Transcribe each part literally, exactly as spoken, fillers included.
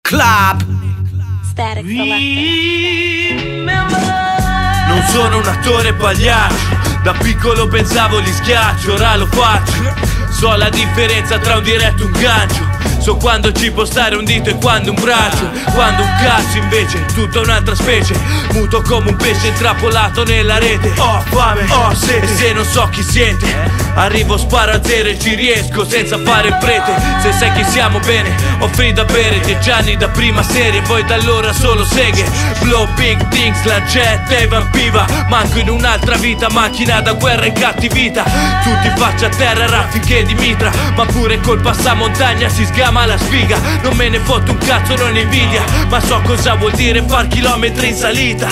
Club Static Selector. Non sono un attore pagliaccio, da piccolo pensavo li schiaccio, ora lo faccio. So la differenza tra un diretto e un gancio, so quando ci può stare un dito e quando un braccio. Quando un cazzo invece è tutta un'altra specie, muto come un pesce intrappolato nella rete. Ho fame, ho sete, e se non so chi siete arrivo, sparo a zero e ci riesco senza fare il prete. Se sai chi siamo bene, offri da bere, dieci anni da prima serie, poi da allora solo seghe. Blow big things, la jet e vampiva, manco in un'altra vita, macchina da guerra e cattività. Tutti faccia a terra, raffiche di mitra, ma pure col passamontagna si sgama la sfiga. Non me ne fotto un cazzo, non invidia, ma so cosa vuol dire far chilometri in salita.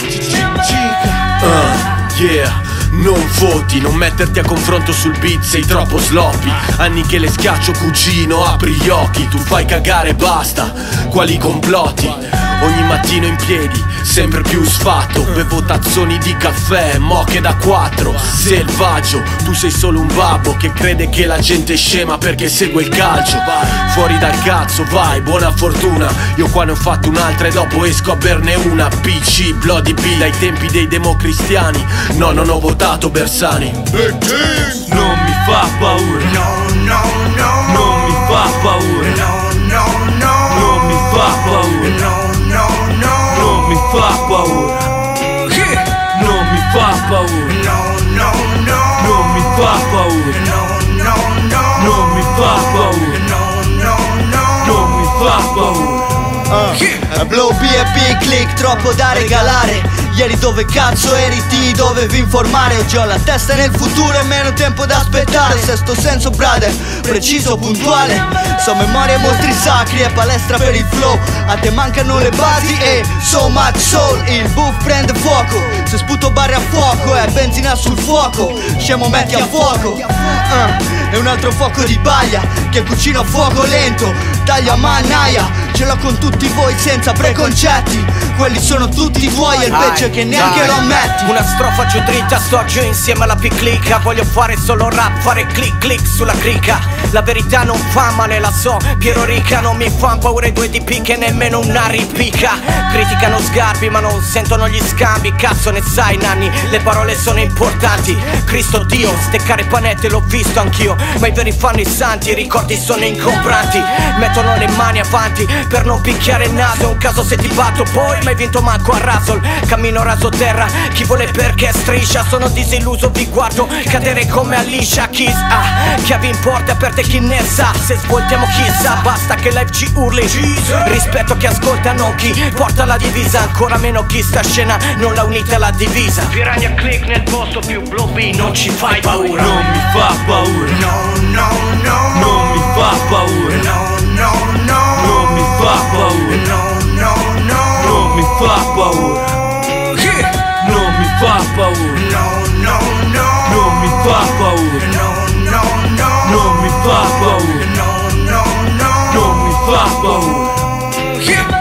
uh, Yeah. Non voti, non metterti a confronto sul beat, sei troppo sloppy. Anni che le schiaccio cugino, apri gli occhi, tu fai cagare, basta. Quali complotti? Ogni mattino in piedi, sempre più sfatto. Bevo tazzoni di caffè, moche da quattro. Selvaggio, tu sei solo un babbo che crede che la gente è scema perché segue il calcio. Fuori dal cazzo, vai, buona fortuna. Io qua ne ho fatto un'altra e dopo esco a berne una. P C, Bloody B, dai tempi dei democristiani. No, non ho votato Bersani. Non mi fa paura, No, no, no. non mi fa paura, No, no, no. non mi fa paura, No, no, no. non mi fa paura, non mi fa paura, No, no, no. non mi fa paura, No, no, no. non mi fa paura, No, no, no. non mi fa paura. Uh, Blow B e Big Click, troppo da regalare. Ieri dove cazzo eri, ti dovevi informare. Oggi ho la testa nel futuro e meno tempo da aspettare. Sesto senso brother, preciso, puntuale. So memoria e mostri sacri e palestra per il flow. A te mancano le basi e so much soul. Il buff prende fuoco, se sputo barre a fuoco è benzina sul fuoco. Scemo metti a fuoco, uh, è un altro fuoco di paglia che cucina a fuoco lento, taglia mannaia. Ce l'ho con tutti voi senza preconcetti, quelli sono tutti tuoi e il peggio è che neanche lo ammetti. Una strofa giù dritta, sto giù insieme alla piclica. Voglio fare solo rap, fare click click sulla crica. La verità non fa male, la so, Piero Rica. Non mi fa paura i due D P che nemmeno una ripicca. Criticano sgarbi ma non sentono gli scambi. Cazzo ne sai Nanni, le parole sono importanti. Cristo Dio, steccare panette l'ho visto anch'io, ma i veri fanno i santi, i ricordi sono incombranti. Mettono le mani avanti per non picchiare il naso. È un caso se ti batto poi, ma hai vinto manco a Rasol. Cammino raso terra, chi vuole perché striscia. Sono disilluso, vi guardo cadere come Alicia Keys. Ah, chiavi in porta aperte chi ne sa. Se svoltiamo chissà, basta che live ci urli. Rispetto a chi ascolta, non chi porta la divisa. Ancora meno chi sta a scena non l'ha unita alla divisa. Piranha click nel posto più Blow B, non ci fai paura. Non mi fa paura, No, no, no. non mi fa paura, No, no, no. non mi fa paura, No, no, no. non mi fa paura, non mi fa paura, No, no, no. non mi fa paura, No, no, no. non mi fa paura, No, no, no. non mi fa paura.